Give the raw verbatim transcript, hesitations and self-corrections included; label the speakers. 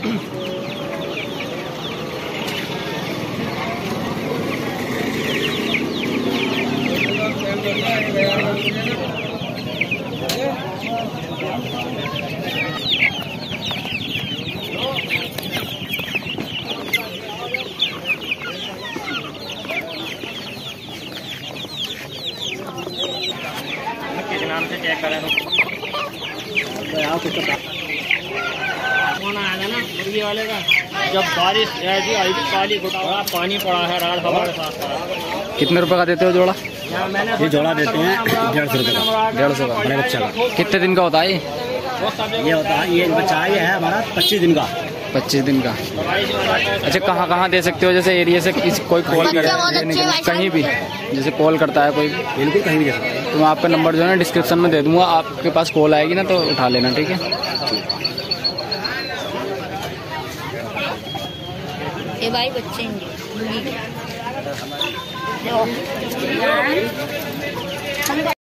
Speaker 1: किस नाम से चेक करें तो फोन आया था ना मुर्गी वाले का, जब बारिश ऐसी आई थी काली बड़ा पानी पड़ा है रात हमारे साथ।
Speaker 2: कितने रुपए का देते हो जोड़ा?
Speaker 3: ये जोड़ा देते हैं डेढ़ सौ रुपये का।
Speaker 2: डेढ़ सौ का
Speaker 3: बड़े बच्चा का।
Speaker 2: कितने दिन का होता है ये?
Speaker 3: ये होता है, ये बच्चा ये है हमारा पच्चीस दिन का।
Speaker 2: पच्चीस दिन का। अच्छा, कहाँ कहाँ दे सकते हो? जैसे एरिया से किसी कोई कॉल करे कहीं भी, जैसे कॉल करता है कोई,
Speaker 3: बिल्कुल कहीं भी दे सकते हैं।
Speaker 2: तो मैं आपका नंबर जो है ना डिस्क्रिप्शन में दे दूंगा, आपके पास कॉल आएगी ना तो उठा लेना, ठीक है?
Speaker 4: ये भाई बच्चे